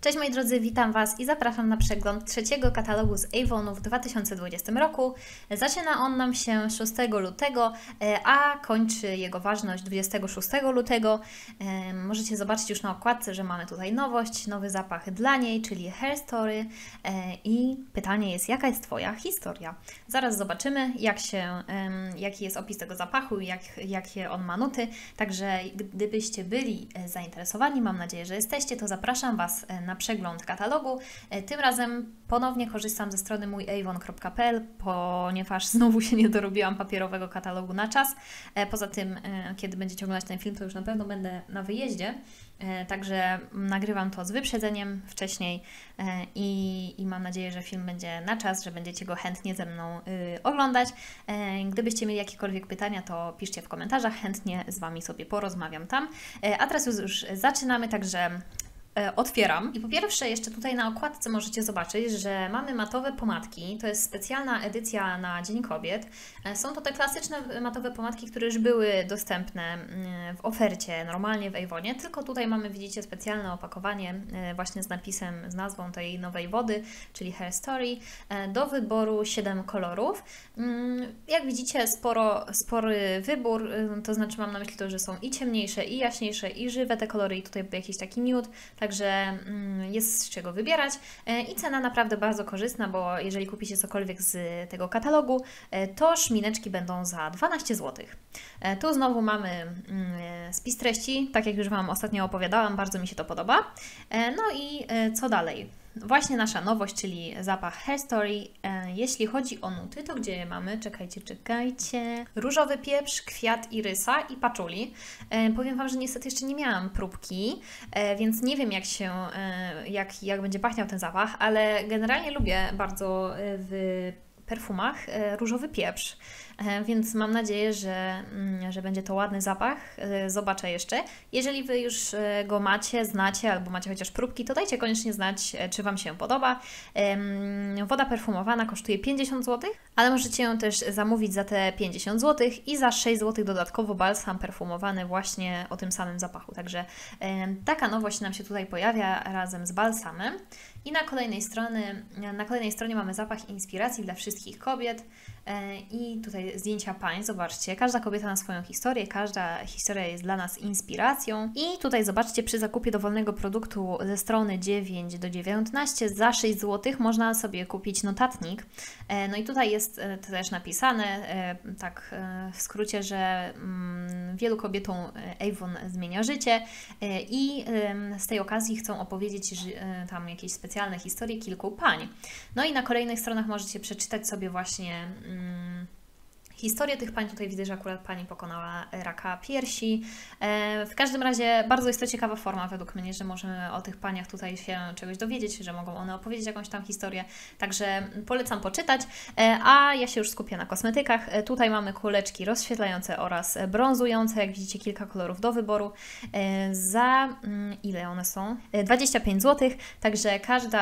Cześć moi drodzy, witam Was i zapraszam na przegląd trzeciego katalogu z Avonu w 2020 roku. Zaczyna on nam się 6 lutego, a kończy jego ważność 26 lutego. Możecie zobaczyć już na okładce, że mamy tutaj nowość, nowy zapach dla niej, czyli Her Story. I pytanie jest, jaka jest Twoja historia? Zaraz zobaczymy, jaki jest opis tego zapachu i jakie on ma nuty. Także gdybyście byli zainteresowani, mam nadzieję, że jesteście, to zapraszam Was na przegląd katalogu. Tym razem ponownie korzystam ze strony mójavon.pl, ponieważ znowu się nie dorobiłam papierowego katalogu na czas. Poza tym, kiedy będziecie oglądać ten film, to już na pewno będę na wyjeździe, także nagrywam to z wyprzedzeniem wcześniej i mam nadzieję, że film będzie na czas, że będziecie go chętnie ze mną oglądać. Gdybyście mieli jakiekolwiek pytania, to piszcie w komentarzach, chętnie z Wami sobie porozmawiam tam. A teraz już zaczynamy, także otwieram. I po pierwsze, jeszcze tutaj na okładce możecie zobaczyć, że mamy matowe pomadki. To jest specjalna edycja na Dzień Kobiet. Są to te klasyczne matowe pomadki, które już były dostępne w ofercie normalnie w Avonie, tylko tutaj mamy, widzicie, specjalne opakowanie właśnie z napisem, z nazwą tej nowej wody, czyli Her Story. Do wyboru 7 kolorów. Jak widzicie, spory wybór, to znaczy mam na myśli to, że są i ciemniejsze, i jaśniejsze, i żywe te kolory, i tutaj jakiś taki nude. Także jest z czego wybierać i cena naprawdę bardzo korzystna, bo jeżeli kupicie cokolwiek z tego katalogu, to szmineczki będą za 12 zł. Tu znowu mamy spis treści, tak jak już Wam ostatnio opowiadałam, bardzo mi się to podoba. No i co dalej? Właśnie nasza nowość, czyli zapach Her Story. Jeśli chodzi o nuty, to gdzie je mamy? Czekajcie. Różowy pieprz, kwiat irysa i paczuli. Powiem Wam, że niestety jeszcze nie miałam próbki, więc nie wiem jak będzie pachniał ten zapach, ale generalnie lubię bardzo w perfumach różowy pieprz. Więc mam nadzieję, że będzie to ładny zapach. Zobaczę jeszcze. Jeżeli Wy już go znacie, albo macie chociaż próbki, to dajcie koniecznie znać, czy Wam się podoba. Woda perfumowana kosztuje 50 zł, ale możecie ją też zamówić za te 50 zł i za 6 zł dodatkowo balsam perfumowany właśnie o tym samym zapachu. Także taka nowość nam się tutaj pojawia razem z balsamem. I na kolejnej stronie mamy zapach inspiracji dla wszystkich kobiet. I tutaj zdjęcia pań, zobaczcie, każda kobieta ma swoją historię, każda historia jest dla nas inspiracją. I tutaj zobaczcie, przy zakupie dowolnego produktu ze strony 9 do 19 za 6 zł można sobie kupić notatnik. No i tutaj jest też napisane, tak w skrócie, że wielu kobietom Avon zmienia życie i z tej okazji chcą opowiedzieć tam jakieś specjalne historie kilku pań. No i na kolejnych stronach możecie przeczytać sobie właśnie historię tych pań. Tutaj widzę, że akurat pani pokonała raka piersi. W każdym razie bardzo jest to ciekawa forma według mnie, że możemy o tych paniach tutaj się czegoś dowiedzieć, że mogą one opowiedzieć jakąś tam historię. Także polecam poczytać. A ja się już skupię na kosmetykach. Tutaj mamy kuleczki rozświetlające oraz brązujące. Jak widzicie, kilka kolorów do wyboru. Za ile one są? 25 zł. Także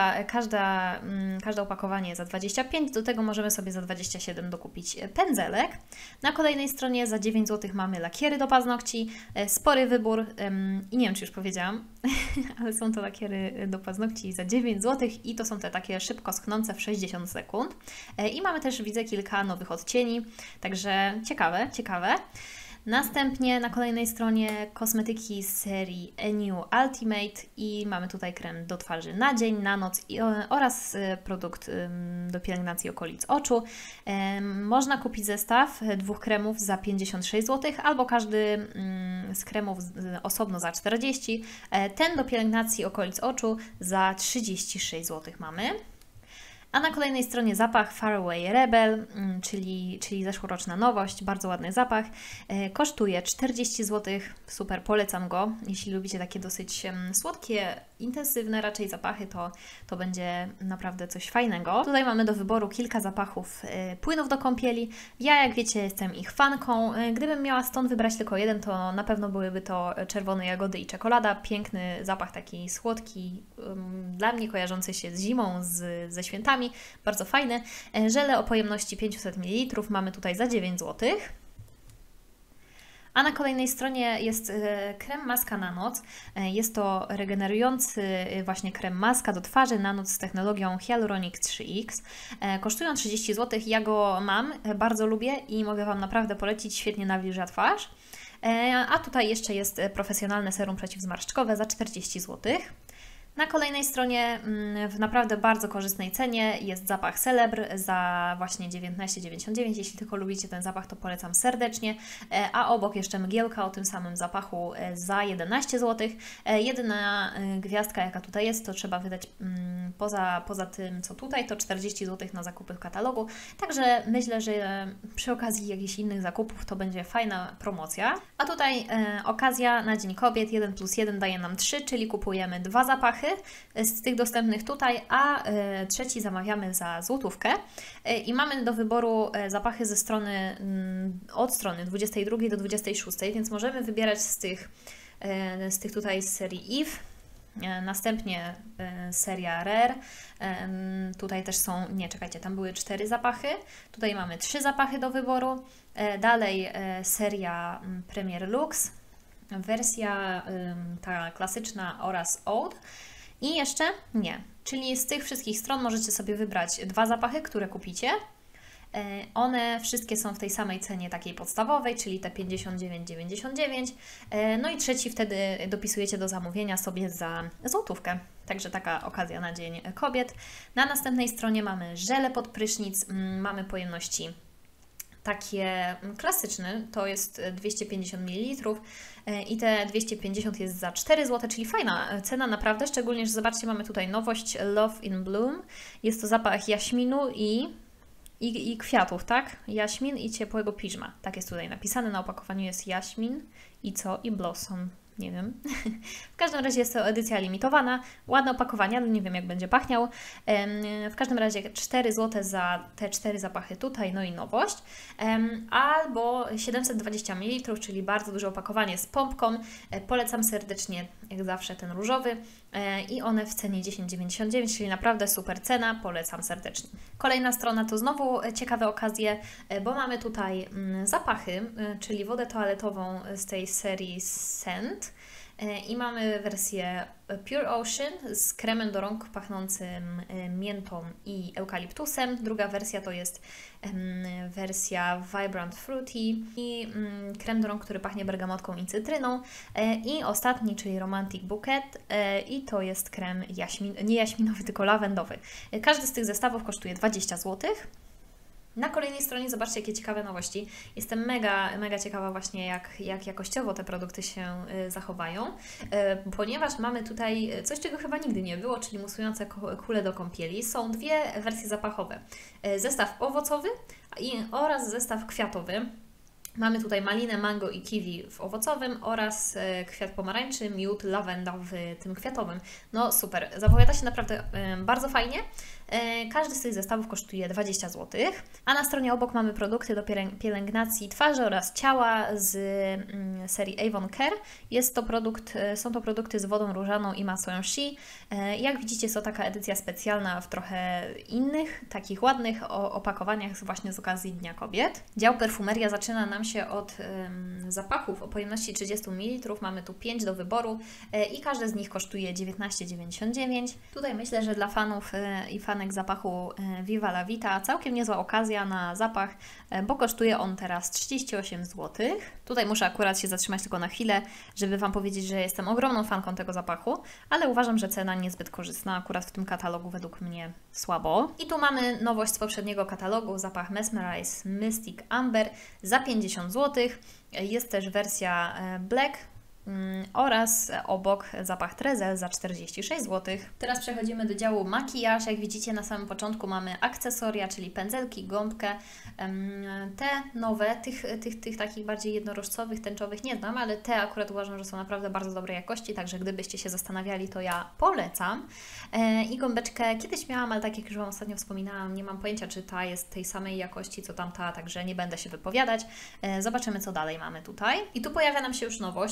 każde opakowanie za 25. Do tego możemy sobie za 27 dokupić pędzelek. Na kolejnej stronie za 9 zł mamy lakiery do paznokci, spory wybór i nie wiem, czy już powiedziałam, ale są to lakiery do paznokci za 9 zł i to są te takie szybko schnące w 60 sekund. I mamy też, widzę, kilka nowych odcieni, także ciekawe. Następnie na kolejnej stronie kosmetyki z serii New Ultimate i mamy tutaj krem do twarzy na dzień, na noc oraz produkt do pielęgnacji okolic oczu. Można kupić zestaw 2 kremów za 56 zł albo każdy z kremów osobno za 40. Ten do pielęgnacji okolic oczu za 36 zł mamy. A na kolejnej stronie zapach Faraway Rebel, czyli zeszłoroczna nowość, bardzo ładny zapach. Kosztuje 40 zł, super, polecam go. Jeśli lubicie takie dosyć słodkie, intensywne raczej zapachy, to będzie naprawdę coś fajnego. Tutaj mamy do wyboru kilka zapachów płynów do kąpieli. Ja, jak wiecie, jestem ich fanką. Gdybym miała stąd wybrać tylko jeden, to na pewno byłyby to czerwone jagody i czekolada. Piękny zapach, taki słodki, dla mnie kojarzący się z zimą, ze świętami. Bardzo fajne. Żele o pojemności 500 ml mamy tutaj za 9 zł. A na kolejnej stronie jest krem maska na noc. Jest to regenerujący właśnie krem maska do twarzy na noc z technologią Hyaluronic 3X. Kosztują 30 zł. Ja go mam, bardzo lubię i mogę Wam naprawdę polecić, świetnie nawilża twarz. A tutaj jeszcze jest profesjonalne serum przeciwzmarszczkowe za 40 zł. Na kolejnej stronie w naprawdę bardzo korzystnej cenie jest zapach Celebr za właśnie 19,99. Jeśli tylko lubicie ten zapach, to polecam serdecznie. A obok jeszcze mgiełka o tym samym zapachu za 11 zł. Jedyna gwiazdka, jaka tutaj jest, to trzeba wydać poza tym, co tutaj, to 40 zł na zakupy w katalogu. Także myślę, że przy okazji jakichś innych zakupów to będzie fajna promocja. A tutaj okazja na Dzień Kobiet 1+1 daje nam 3, czyli kupujemy 2 zapachy z tych dostępnych tutaj, a trzeci zamawiamy za złotówkę. I mamy do wyboru zapachy ze strony, od strony 22 do 26, więc możemy wybierać z tych tutaj z serii Eve. Następnie seria Rare. Tutaj też są, nie czekajcie, tam były 4 zapachy. Tutaj mamy 3 zapachy do wyboru. Dalej seria Premier Luxe, wersja ta klasyczna oraz Oud. I jeszcze nie, czyli z tych wszystkich stron możecie sobie wybrać 2 zapachy, które kupicie. One wszystkie są w tej samej cenie takiej podstawowej, czyli te 59,99. No i trzeci wtedy dopisujecie do zamówienia sobie za złotówkę. Także taka okazja na Dzień Kobiet. Na następnej stronie mamy żele pod prysznic, mamy pojemności takie klasyczne, to jest 250 ml i te 250 jest za 4 zł, czyli fajna cena naprawdę, szczególnie, że zobaczcie, mamy tutaj nowość Love in Bloom. Jest to zapach jaśminu i kwiatów, tak? Jaśmin i ciepłego piżma. Tak jest tutaj napisane, na opakowaniu jest jaśmin i co? I blossom. Nie wiem. W każdym razie jest to edycja limitowana, ładne opakowanie, ale nie wiem jak będzie pachniał. W każdym razie 4 zł za te 4 zapachy tutaj, no i nowość. Albo 720 ml, czyli bardzo duże opakowanie z pompką. Polecam serdecznie, jak zawsze, ten różowy. I one w cenie 10,99, czyli naprawdę super cena, polecam serdecznie. Kolejna strona to znowu ciekawe okazje, bo mamy tutaj zapachy, czyli wodę toaletową z tej serii Scent. I mamy wersję Pure Ocean z kremem do rąk pachnącym miętą i eukaliptusem. Druga wersja to jest wersja Vibrant Fruity i krem do rąk, który pachnie bergamotką i cytryną. I ostatni, czyli Romantic Bouquet i to jest krem nie jaśminowy, tylko lawendowy. Każdy z tych zestawów kosztuje 20 zł. Na kolejnej stronie zobaczcie, jakie ciekawe nowości. Jestem mega ciekawa właśnie, jak jakościowo te produkty się zachowają, ponieważ mamy tutaj coś, czego chyba nigdy nie było, czyli musujące kule do kąpieli. Są 2 wersje zapachowe. Zestaw owocowy oraz zestaw kwiatowy. Mamy tutaj malinę, mango i kiwi w owocowym oraz kwiat pomarańczy, miód, lawenda w tym kwiatowym. No super, zapowiada się naprawdę bardzo fajnie. Każdy z tych zestawów kosztuje 20 zł, a na stronie obok mamy produkty do pielęgnacji twarzy oraz ciała z serii Avon Care. Są to produkty z wodą różaną i masłem Shea. Jak widzicie, jest to taka edycja specjalna w trochę innych, takich ładnych opakowaniach właśnie z okazji Dnia Kobiet. Dział perfumeria zaczyna nam się od zapachów o pojemności 30 ml. Mamy tu 5 do wyboru i każdy z nich kosztuje 19,99. Tutaj myślę, że dla fanów i fanek zapachu Viva La Vita całkiem niezła okazja na zapach, bo kosztuje on teraz 38 zł. Tutaj muszę akurat się zatrzymać tylko na chwilę, żeby Wam powiedzieć, że jestem ogromną fanką tego zapachu, ale uważam, że cena niezbyt korzystna, akurat w tym katalogu według mnie słabo. I tu mamy nowość z poprzedniego katalogu, zapach Mesmerize Mystic Amber za 50 zł. Jest też wersja Black oraz obok zapach Trezel za 46 zł. Teraz przechodzimy do działu makijaż. Jak widzicie, na samym początku mamy akcesoria, czyli pędzelki, gąbkę. Te nowe, tych takich bardziej jednorożcowych, tęczowych nie znam, ale te akurat uważam, że są naprawdę bardzo dobrej jakości, także gdybyście się zastanawiali, to ja polecam. I gąbeczkę kiedyś miałam, ale tak jak już Wam ostatnio wspominałam, nie mam pojęcia, czy ta jest tej samej jakości, co tamta, także nie będę się wypowiadać. Zobaczymy, co dalej mamy tutaj. I tu pojawia nam się już nowość.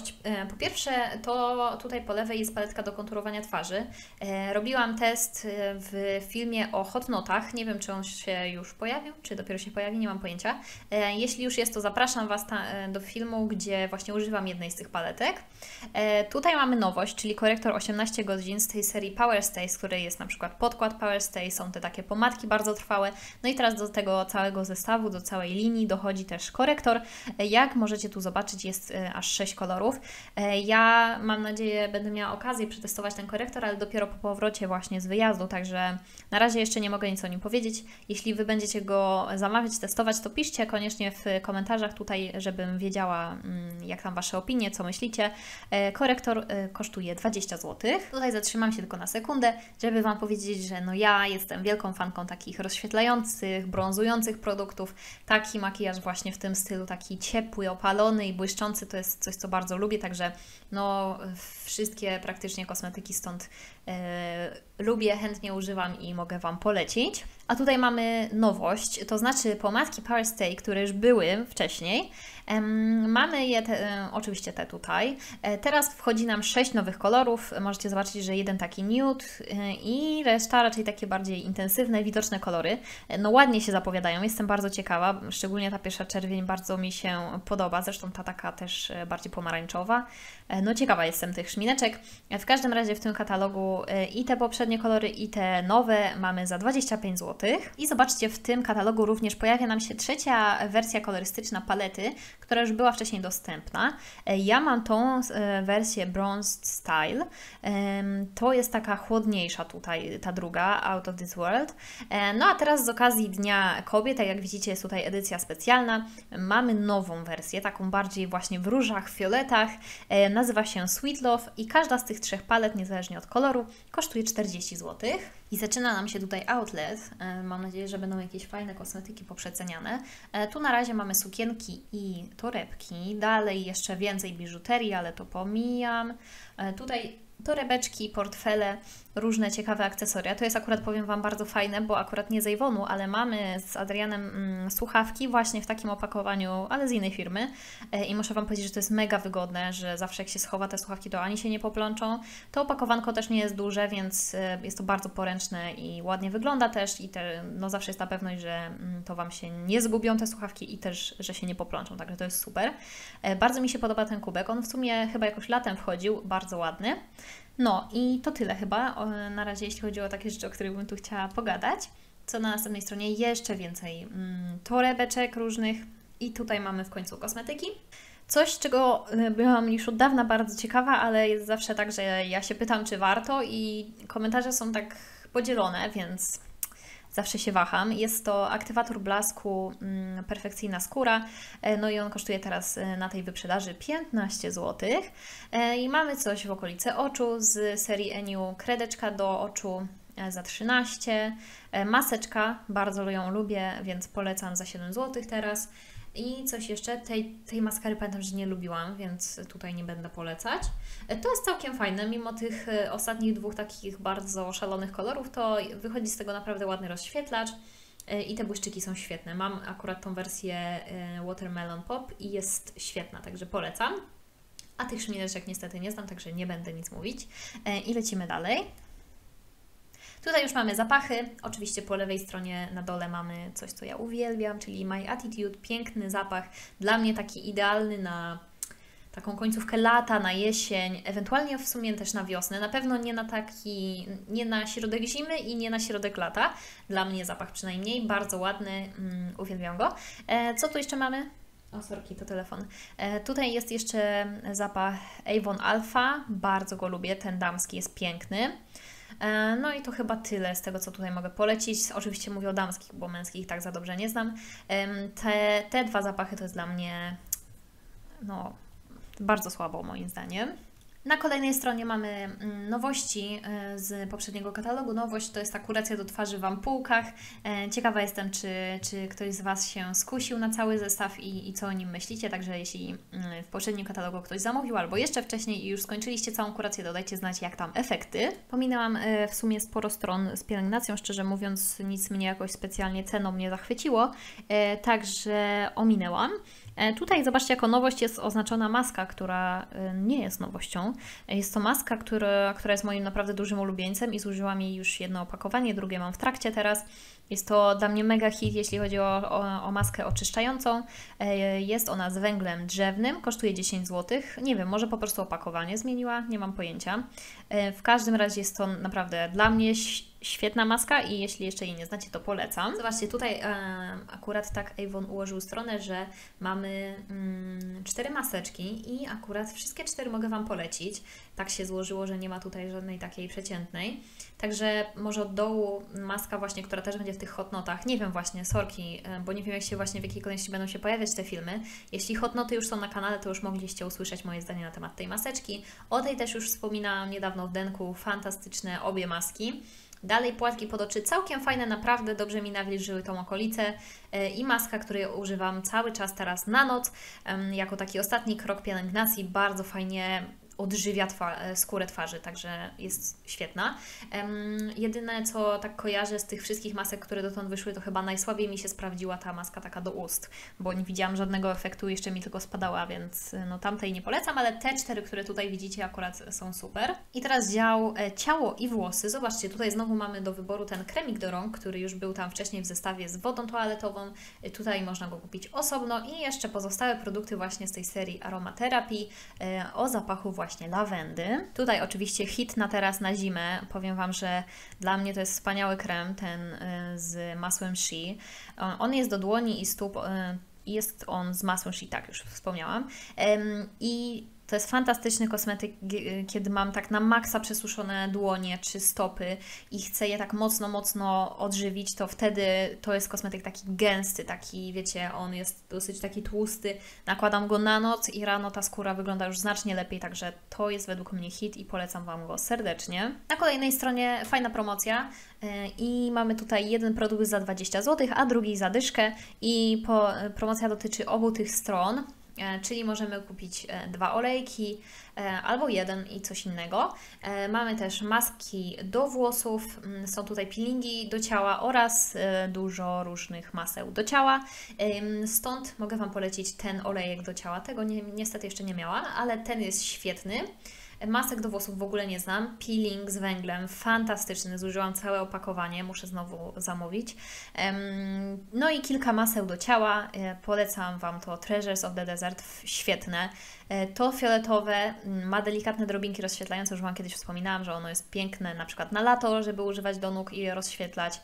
Po pierwsze, to tutaj po lewej jest paletka do konturowania twarzy. Robiłam test w filmie o hot notach. Nie wiem, czy on się już pojawił, czy dopiero się pojawi, nie mam pojęcia. Jeśli już jest, to zapraszam Was do filmu, gdzie właśnie używam jednej z tych paletek. Tutaj mamy nowość, czyli korektor 18 godzin z tej serii Power Stay, z której jest na przykład podkład Power Stay, są te takie pomadki bardzo trwałe. No i teraz do tego całego zestawu, do całej linii dochodzi też korektor. Jak możecie tu zobaczyć, jest aż 6 kolorów. Ja mam nadzieję, będę miała okazję przetestować ten korektor, ale dopiero po powrocie właśnie z wyjazdu, także na razie jeszcze nie mogę nic o nim powiedzieć. Jeśli Wy będziecie go zamawiać, testować, to piszcie koniecznie w komentarzach tutaj, żebym wiedziała, jak tam Wasze opinie, co myślicie. Korektor kosztuje 20 zł. Tutaj zatrzymam się tylko na sekundę, żeby Wam powiedzieć, że no ja jestem wielką fanką takich rozświetlających, brązujących produktów. Taki makijaż właśnie w tym stylu, taki ciepły, opalony i błyszczący, to jest coś, co bardzo lubię, także no wszystkie praktycznie kosmetyki stąd lubię, chętnie używam i mogę Wam polecić. A tutaj mamy nowość, to znaczy pomadki Power Stay, które już były wcześniej. Mamy je, oczywiście te tutaj. Teraz wchodzi nam 6 nowych kolorów. Możecie zobaczyć, że jeden taki nude i reszta raczej takie bardziej intensywne, widoczne kolory. No ładnie się zapowiadają, jestem bardzo ciekawa, szczególnie ta pierwsza czerwień bardzo mi się podoba, zresztą ta taka też bardziej pomarańczowa. No ciekawa jestem tych szmineczek. W każdym razie w tym katalogu i te poprzednie kolory, i te nowe mamy za 25 zł. I zobaczcie, w tym katalogu również pojawia nam się trzecia wersja kolorystyczna palety, która już była wcześniej dostępna. Ja mam tą wersję Bronzed Style. To jest taka chłodniejsza tutaj, ta druga, Out of This World. No a teraz z okazji Dnia Kobiet, tak jak widzicie, jest tutaj edycja specjalna. Mamy nową wersję, taką bardziej właśnie w różach, fioletach. Nazywa się Sweet Love i każda z tych trzech palet, niezależnie od koloru, kosztuje 40 zł. I zaczyna nam się tutaj outlet. Mam nadzieję, że będą jakieś fajne kosmetyki poprzeceniane. Tu na razie mamy sukienki i torebki. Dalej jeszcze więcej biżuterii, ale to pomijam. Tutaj torebeczki, portfele, różne ciekawe akcesoria. To jest akurat, powiem Wam, bardzo fajne, bo akurat nie z Avonu, ale mamy z Adrianem słuchawki właśnie w takim opakowaniu, ale z innej firmy. I muszę Wam powiedzieć, że to jest mega wygodne, że zawsze jak się schowa te słuchawki, to ani się nie poplączą. To opakowanko też nie jest duże, więc jest to bardzo poręczne i ładnie wygląda też i no zawsze jest ta pewność, że to Wam się nie zgubią te słuchawki i też, że się nie poplączą, także to jest super. Bardzo mi się podoba ten kubek, on w sumie chyba jakoś latem wchodził, bardzo ładny. No i to tyle chyba na razie, jeśli chodzi o takie rzeczy, o których bym tu chciała pogadać. Co na następnej stronie? Jeszcze więcej torebeczek różnych i tutaj mamy w końcu kosmetyki. Coś, czego byłam już od dawna bardzo ciekawa, ale jest zawsze tak, że ja się pytam, czy warto i komentarze są tak podzielone, więc zawsze się waham. Jest to aktywator blasku Perfekcyjna Skóra, no i on kosztuje teraz na tej wyprzedaży 15 zł. I mamy coś w okolicy oczu z serii Eniu, kredeczka do oczu za 13, maseczka, bardzo ją lubię, więc polecam za 7 zł teraz. I coś jeszcze, tej maskary pamiętam, że nie lubiłam, więc tutaj nie będę polecać. To jest całkiem fajne, mimo tych ostatnich dwóch takich bardzo szalonych kolorów, to wychodzi z tego naprawdę ładny rozświetlacz i te błyszczyki są świetne. Mam akurat tą wersję Watermelon Pop i jest świetna, także polecam. A tych szmineczek niestety nie znam, także nie będę nic mówić. I lecimy dalej. Tutaj już mamy zapachy, oczywiście po lewej stronie na dole mamy coś, co ja uwielbiam, czyli My Attitude, piękny zapach, dla mnie taki idealny na taką końcówkę lata, na jesień, ewentualnie w sumie też na wiosnę, na pewno nie na środek zimy i nie na środek lata, dla mnie zapach przynajmniej, bardzo ładny, uwielbiam go. Co tu jeszcze mamy? O, sorki, to telefon. Tutaj jest jeszcze zapach Avon Alpha, bardzo go lubię, ten damski jest piękny. No i to chyba tyle z tego, co tutaj mogę polecić. Oczywiście mówię o damskich, bo męskich tak za dobrze nie znam. Te dwa zapachy to jest dla mnie no, bardzo słabo moim zdaniem. Na kolejnej stronie mamy nowości z poprzedniego katalogu. Nowość to jest ta kuracja do twarzy w ampułkach. Ciekawa jestem, czy ktoś z Was się skusił na cały zestaw i co o nim myślicie. Także jeśli w poprzednim katalogu ktoś zamówił albo jeszcze wcześniej i już skończyliście całą kurację, dodajcie znać, jak tam efekty. Pominęłam w sumie sporo stron z pielęgnacją, szczerze mówiąc nic mnie jakoś specjalnie ceną nie zachwyciło, także ominęłam. Tutaj zobaczcie, jako nowość jest oznaczona maska, która nie jest nowością. Jest to maska, która jest moim naprawdę dużym ulubieńcem i zużyłam jej już jedno opakowanie, drugie mam w trakcie teraz. Jest to dla mnie mega hit, jeśli chodzi o maskę oczyszczającą. Jest ona z węglem drzewnym, kosztuje 10 zł. Nie wiem, może po prostu opakowanie zmieniła, nie mam pojęcia. W każdym razie jest to naprawdę dla mnie świetna maska i jeśli jeszcze jej nie znacie, to polecam. Zobaczcie, tutaj akurat tak Avon ułożył stronę, że mamy 4 maseczki i akurat wszystkie 4 mogę Wam polecić. Tak się złożyło, że nie ma tutaj żadnej takiej przeciętnej. Także może od dołu maska właśnie, która też będzie w tych hotnotach. Nie wiem właśnie, sorki, bo nie wiem jak się właśnie w jakiej kolejności będą się pojawiać te filmy. Jeśli hotnoty już są na kanale, to już mogliście usłyszeć moje zdanie na temat tej maseczki. O tej też już wspominałam niedawno w denku. Fantastyczne obie maski. Dalej płatki pod oczy, całkiem fajne, naprawdę dobrze mi nawilżyły tą okolicę i maska, której używam cały czas teraz na noc, jako taki ostatni krok pielęgnacji, bardzo fajnie odżywia skórę twarzy, także jest świetna. Jedyne, co tak kojarzę z tych wszystkich masek, które dotąd wyszły, to chyba najsłabiej mi się sprawdziła ta maska taka do ust, bo nie widziałam żadnego efektu, jeszcze mi tylko spadała, więc no tamtej nie polecam, ale te 4, które tutaj widzicie, akurat są super. I teraz dział ciało i włosy. Zobaczcie, tutaj znowu mamy do wyboru ten kremik do rąk, który już był tam wcześniej w zestawie z wodą toaletową. Tutaj można go kupić osobno i jeszcze pozostałe produkty właśnie z tej serii aromaterapii o zapachu właśnie lawendy. Tutaj oczywiście hit na teraz na zimę. Powiem Wam, że dla mnie to jest wspaniały krem, ten z masłem Shea. On jest do dłoni i stóp, jest on z masłem Shea, tak już wspomniałam. I to jest fantastyczny kosmetyk, kiedy mam tak na maksa przesuszone dłonie czy stopy i chcę je tak mocno odżywić, to wtedy to jest kosmetyk taki gęsty, taki, wiecie, on jest dosyć taki tłusty. Nakładam go na noc i rano ta skóra wygląda już znacznie lepiej, także to jest według mnie hit i polecam Wam go serdecznie. Na kolejnej stronie fajna promocja i mamy tutaj jeden produkt za 20 zł, a drugi za dyszkę i promocja dotyczy obu tych stron. Czyli możemy kupić 2 olejki albo jeden i coś innego. Mamy też maski do włosów, są tutaj peelingi do ciała oraz dużo różnych maseł do ciała. Stąd mogę Wam polecić ten olejek do ciała. Tego niestety jeszcze nie miałam, ale ten jest świetny. Masek do włosów w ogóle nie znam. Peeling z węglem, fantastyczny. Zużyłam całe opakowanie, muszę znowu zamówić. No i kilka maseł do ciała. Polecam Wam to Treasures of the Desert, świetne. To fioletowe ma delikatne drobinki rozświetlające, już Wam kiedyś wspominałam, że ono jest piękne na przykład na lato, żeby używać do nóg i je rozświetlać.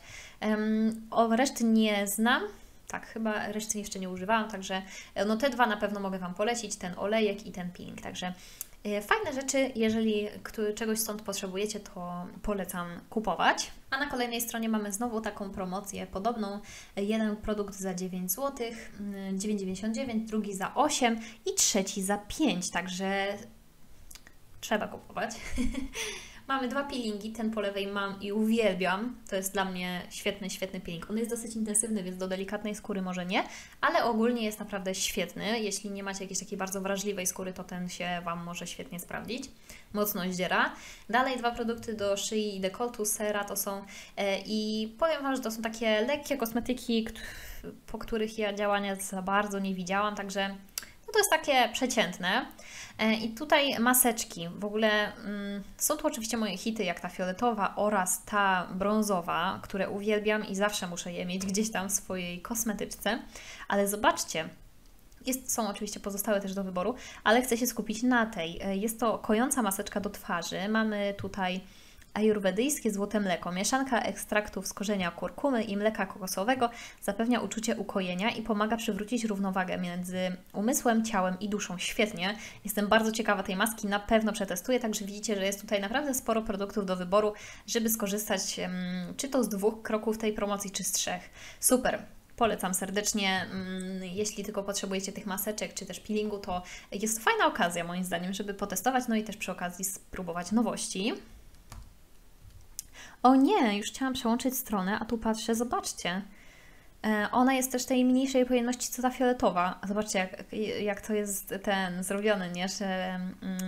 O reszty nie znam. Tak, chyba reszty jeszcze nie używałam, także no te 2 na pewno mogę Wam polecić, ten olejek i ten peeling, także fajne rzeczy, jeżeli czegoś stąd potrzebujecie, to polecam kupować. A na kolejnej stronie mamy znowu taką promocję podobną. Jeden produkt za 9 zł, 9,99, drugi za 8 i trzeci za 5, także trzeba kupować. Mamy 2 peelingi, ten po lewej mam i uwielbiam. To jest dla mnie świetny peeling. On jest dosyć intensywny, więc do delikatnej skóry może nie, ale ogólnie jest naprawdę świetny. Jeśli nie macie jakiejś takiej bardzo wrażliwej skóry, to ten się Wam może świetnie sprawdzić. Mocno zdziera. Dalej 2 produkty do szyi i dekoltu, sera to są i powiem Wam, że to są takie lekkie kosmetyki, po których ja działania za bardzo nie widziałam, także no to jest takie przeciętne. I tutaj maseczki. W ogóle są tu oczywiście moje hity, jak ta fioletowa oraz ta brązowa, które uwielbiam i zawsze muszę je mieć gdzieś tam w swojej kosmetyczce. Ale zobaczcie, są oczywiście pozostałe też do wyboru, ale chcę się skupić na tej. Jest to kojąca maseczka do twarzy. Mamy tutaj ajurwedyjskie złote mleko. Mieszanka ekstraktów z korzenia kurkumy i mleka kokosowego zapewnia uczucie ukojenia i pomaga przywrócić równowagę między umysłem, ciałem i duszą. Świetnie. Jestem bardzo ciekawa tej maski, na pewno przetestuję, także widzicie, że jest tutaj naprawdę sporo produktów do wyboru, żeby skorzystać czy to z 2 kroków tej promocji, czy z 3. Super. Polecam serdecznie, jeśli tylko potrzebujecie tych maseczek czy też peelingu, to jest fajna okazja moim zdaniem, żeby potestować, no i też przy okazji spróbować nowości. O nie, już chciałam przełączyć stronę, a tu patrzę, zobaczcie. Ona jest też tej mniejszej pojemności co ta fioletowa. Zobaczcie, jak to jest zrobione, nie? Że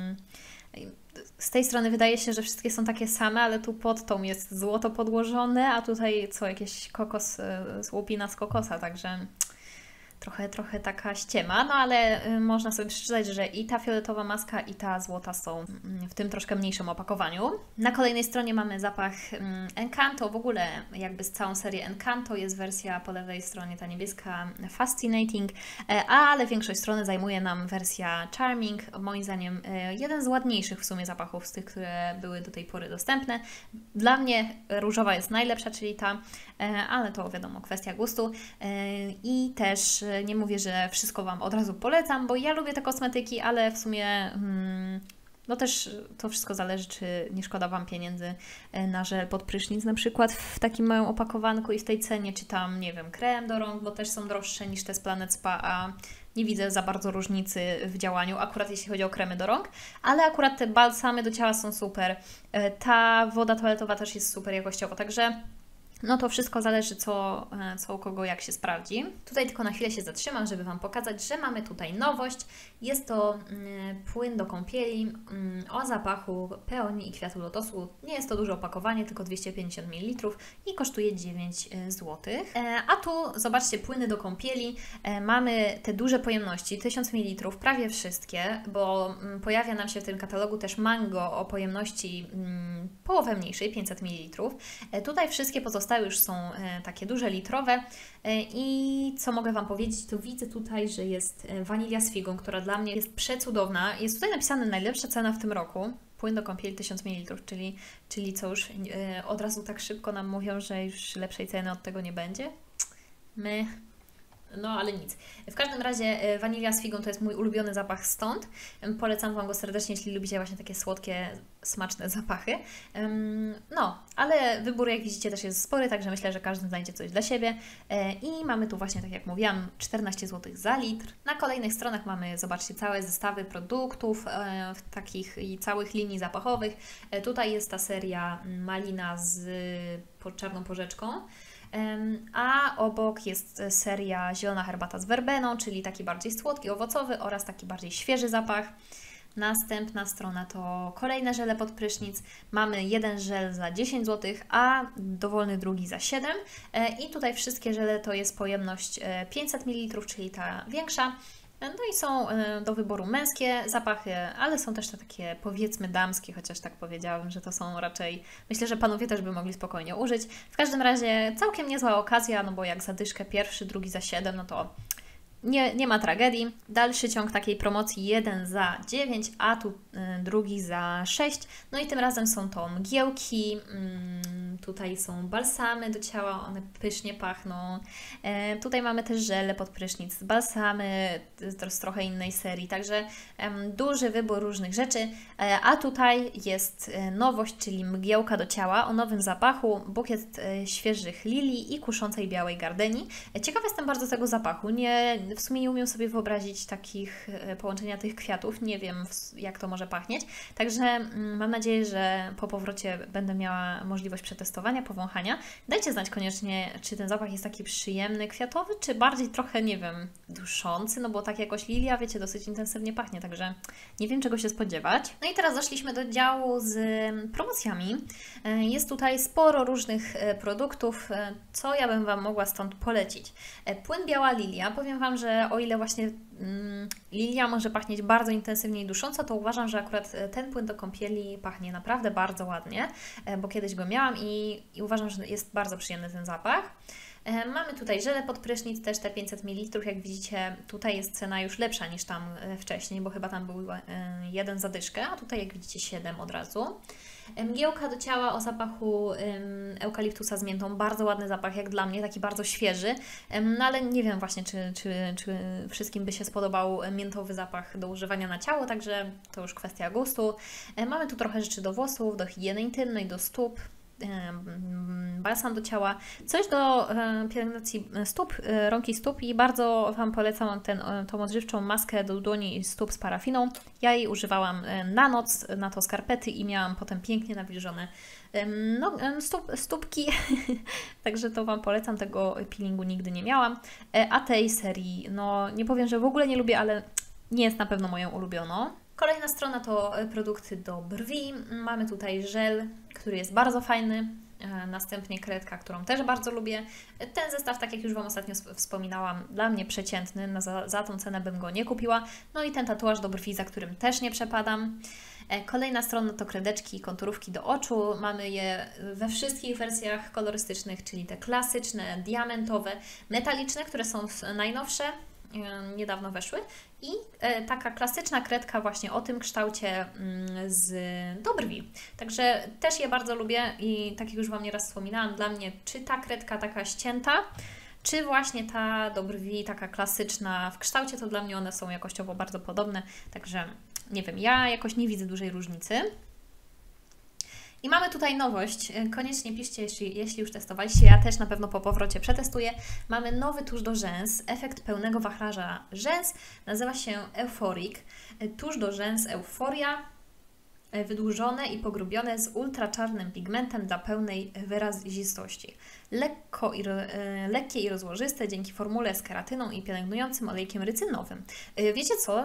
z tej strony wydaje się, że wszystkie są takie same, ale tu pod tą jest złoto podłożone, a tutaj jakieś kokos, łupina z kokosa, także trochę taka ściema, no ale można sobie przeczytać, że i ta fioletowa maska, i ta złota są w tym troszkę mniejszym opakowaniu. Na kolejnej stronie mamy zapach Encanto, w ogóle jakby z całą serię Encanto jest wersja po lewej stronie, ta niebieska Fascinating, ale większość strony zajmuje nam wersja Charming, moim zdaniem jeden z ładniejszych w sumie zapachów z tych, które były do tej pory dostępne. Dla mnie różowa jest najlepsza, czyli ta, ale to wiadomo, kwestia gustu. I też nie mówię, że wszystko Wam od razu polecam, bo ja lubię te kosmetyki, ale w sumie no też to wszystko zależy, czy nie szkoda Wam pieniędzy na żel pod prysznic na przykład w takim małym opakowanku i w tej cenie, czy tam, nie wiem, krem do rąk, bo też są droższe niż te z Planet Spa, a nie widzę za bardzo różnicy w działaniu, akurat jeśli chodzi o kremy do rąk, ale akurat te balsamy do ciała są super. Ta woda toaletowa też jest super jakościowo, także no to wszystko zależy co u kogo jak się sprawdzi. Tutaj tylko na chwilę się zatrzymam, żeby Wam pokazać, że mamy tutaj nowość. Jest to płyn do kąpieli o zapachu peonii i kwiatu lotosu. Nie jest to duże opakowanie, tylko 250 ml i kosztuje 9 zł. A tu zobaczcie, płyny do kąpieli. Mamy te duże pojemności, 1000 ml, prawie wszystkie, bo pojawia nam się w tym katalogu też mango o pojemności połowę mniejszej, 500 ml. Tutaj wszystkie pozostałe już są takie duże, litrowe i co mogę Wam powiedzieć, to widzę tutaj, że jest wanilia z figą, która dla mnie jest przecudowna. Jest tutaj napisane najlepsza cena w tym roku. Płyn do kąpieli 1000 ml, czyli co już od razu tak szybko nam mówią, że już lepszej ceny od tego nie będzie. No, ale nic. W każdym razie wanilia z figą to jest mój ulubiony zapach stąd. Polecam Wam go serdecznie, jeśli lubicie właśnie takie słodkie, smaczne zapachy. No, ale wybór, jak widzicie, też jest spory, także myślę, że każdy znajdzie coś dla siebie. I mamy tu właśnie, tak jak mówiłam, 14 zł za litr. Na kolejnych stronach mamy, zobaczcie, całe zestawy produktów takich i całych linii zapachowych. Tutaj jest ta seria malina z czarną porzeczką. A obok jest seria zielona herbata z werbeną, czyli taki bardziej słodki, owocowy oraz taki bardziej świeży zapach. Następna strona to kolejne żele pod prysznic. Mamy jeden żel za 10 zł, a dowolny drugi za 7. I tutaj wszystkie żele to jest pojemność 500 ml, czyli ta większa. No i są do wyboru męskie zapachy, ale są też te takie powiedzmy damskie, chociaż tak powiedziałabym, że to są raczej, myślę, że panowie też by mogli spokojnie użyć. W każdym razie całkiem niezła okazja, no bo jak za dyszkę pierwszy, drugi za 7, no to nie ma tragedii. Dalszy ciąg takiej promocji, jeden za 9, a tu drugi za 6. No i tym razem są to mgiełki, tutaj są balsamy do ciała, one pysznie pachną. Tutaj mamy też żele pod prysznic, balsamy z trochę innej serii, także duży wybór różnych rzeczy. A tutaj jest nowość, czyli mgiełka do ciała o nowym zapachu, bukiet świeżych lilii i kuszącej białej gardenii. Ciekawa jestem bardzo tego zapachu. W sumie nie umiem sobie wyobrazić połączenia tych kwiatów. Nie wiem, jak to może pachnieć. Także mam nadzieję, że po powrocie będę miała możliwość przetestowania, powąchania. Dajcie znać koniecznie, czy ten zapach jest taki przyjemny, kwiatowy, czy bardziej trochę, nie wiem, duszący, no bo tak jakoś lilia, wiecie, dosyć intensywnie pachnie, także nie wiem, czego się spodziewać. No i teraz doszliśmy do działu z promocjami. Jest tutaj sporo różnych produktów, co ja bym Wam mogła stąd polecić. Płyn biała lilia. Powiem Wam, że o ile właśnie lilia może pachnieć bardzo intensywnie i dusząco, to uważam, że akurat ten płyn do kąpieli pachnie naprawdę bardzo ładnie, bo kiedyś go miałam i uważam, że jest bardzo przyjemny ten zapach. Mamy tutaj żele pod prysznic, też te 500 ml, jak widzicie, tutaj jest cena już lepsza niż tam wcześniej, bo chyba tam był jeden za dyszkę, a tutaj jak widzicie 7 od razu. Mgiełka do ciała o zapachu eukaliptusa z miętą, bardzo ładny zapach jak dla mnie, taki bardzo świeży, no ale nie wiem właśnie, czy wszystkim by się spodobał miętowy zapach do używania na ciało, także to już kwestia gustu. Mamy tu trochę rzeczy do włosów, do higieny intymnej, do stóp, balsam do ciała, coś do pielęgnacji stóp, rąk i stóp i bardzo Wam polecam tą odżywczą maskę do dłoni i stóp z parafiną. Ja jej używałam na noc, na to skarpety i miałam potem pięknie nawilżone stópki, także to Wam polecam, tego peelingu nigdy nie miałam, a tej serii, no nie powiem, że w ogóle nie lubię, ale nie jest na pewno moją ulubioną. Kolejna strona to produkty do brwi. Mamy tutaj żel, który jest bardzo fajny. następnie kredka, którą też bardzo lubię. Ten zestaw, tak jak już Wam ostatnio wspominałam, dla mnie przeciętny, za tą cenę bym go nie kupiła. No i ten tatuaż do brwi, za którym też nie przepadam. Kolejna strona to kredeczki i konturówki do oczu. Mamy je we wszystkich wersjach kolorystycznych, czyli te klasyczne, diamentowe, metaliczne, które są najnowsze, niedawno weszły, i taka klasyczna kredka właśnie o tym kształcie do brwi. Także też je bardzo lubię i tak jak już Wam nieraz wspominałam, dla mnie czy ta kredka taka ścięta, czy właśnie ta do brwi taka klasyczna w kształcie, to dla mnie one są jakościowo bardzo podobne, także nie wiem, ja jakoś nie widzę dużej różnicy. I mamy tutaj nowość, koniecznie piszcie, jeśli już testowaliście, ja też na pewno po powrocie przetestuję. Mamy nowy tusz do rzęs, efekt pełnego wachlarza rzęs, nazywa się Euphoric. Tusz do rzęs Euphoria, wydłużone i pogrubione z ultraczarnym pigmentem dla pełnej wyrazistości. Lekkie i rozłożyste dzięki formule z keratyną i pielęgnującym olejkiem rycynowym. Wiecie co?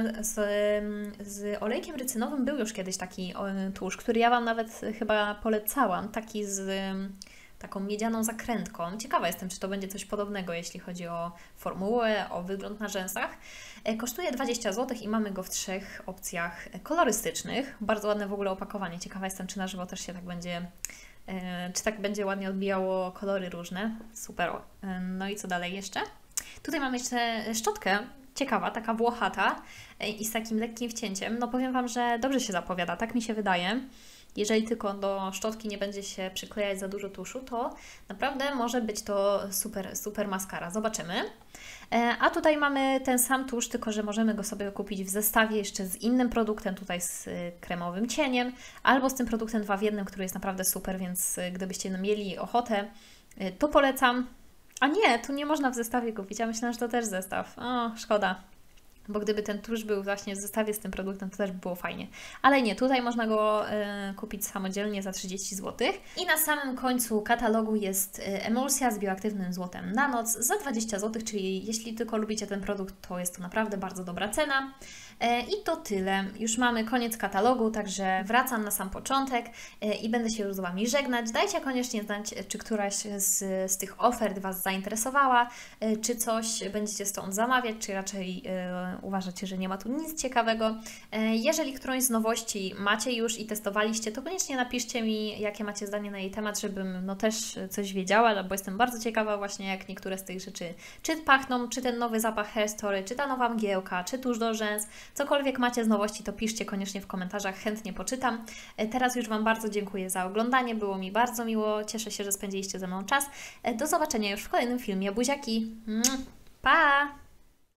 Z olejkiem rycynowym był już kiedyś taki tusz, który ja Wam nawet chyba polecałam, taki z taką miedzianą zakrętką. Ciekawa jestem, czy to będzie coś podobnego, jeśli chodzi o formułę, o wygląd na rzęsach. Kosztuje 20 zł i mamy go w 3 opcjach kolorystycznych. Bardzo ładne w ogóle opakowanie. Ciekawa jestem, czy na żywo też się tak będzie, czy tak będzie ładnie odbijało kolory różne. Super. No i co dalej jeszcze? Tutaj mamy jeszcze szczotkę. Ciekawa, taka włochata i z takim lekkim wcięciem. No powiem Wam, że dobrze się zapowiada, tak mi się wydaje. Jeżeli tylko do szczotki nie będzie się przyklejać za dużo tuszu, to naprawdę może być to super, super maskara. Zobaczymy. A tutaj mamy ten sam tusz, tylko że możemy go sobie kupić w zestawie jeszcze z innym produktem, tutaj z kremowym cieniem, albo z tym produktem 2 w 1, który jest naprawdę super, więc gdybyście mieli ochotę, to polecam. A nie, tu nie można w zestawie kupić, ja myślałam, że to też zestaw. O, szkoda. Bo gdyby ten tusz był właśnie w zestawie z tym produktem, to też by było fajnie. Ale nie, tutaj można go kupić samodzielnie za 30 zł. I na samym końcu katalogu jest emulsja z bioaktywnym złotem na noc za 20 zł, czyli jeśli tylko lubicie ten produkt, to jest to naprawdę bardzo dobra cena. I to tyle. Już mamy koniec katalogu, także wracam na sam początek i będę się już z Wami żegnać. Dajcie koniecznie znać, czy któraś z tych ofert Was zainteresowała, czy coś będziecie stąd zamawiać, czy raczej uważacie, że nie ma tu nic ciekawego. Jeżeli którąś z nowości macie już i testowaliście, to koniecznie napiszcie mi, jakie macie zdanie na jej temat, żebym no też coś wiedziała, bo jestem bardzo ciekawa właśnie, jak niektóre z tych rzeczy czy pachną, czy ten nowy zapach Hair Story, czy ta nowa mgiełka, czy tusz do rzęs. Cokolwiek macie z nowości, to piszcie koniecznie w komentarzach, chętnie poczytam. Teraz już Wam bardzo dziękuję za oglądanie, było mi bardzo miło, cieszę się, że spędziliście ze mną czas. Do zobaczenia już w kolejnym filmie. Buziaki! Pa!